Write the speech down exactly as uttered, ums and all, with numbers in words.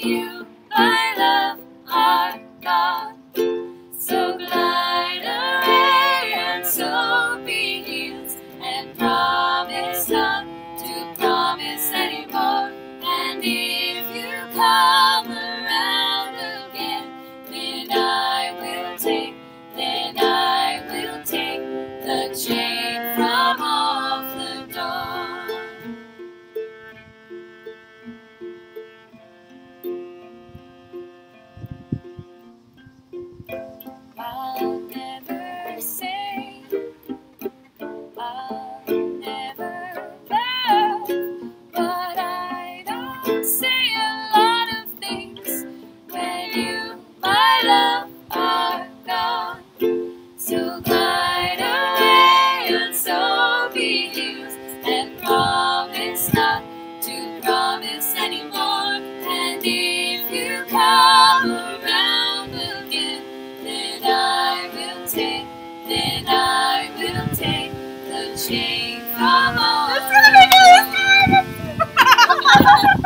you, my love, are gone. So glide away and so be used, and promise not to promise anymore. And if you come around again, then I will take, then I will take the chain from off the door. I'll never say, I'll never love, but I don't say a lot of things when you, my love, are gone. So glide away and so be used, and promise not to promise anymore. And if you come around again, then I will take, then I will take the chain from off.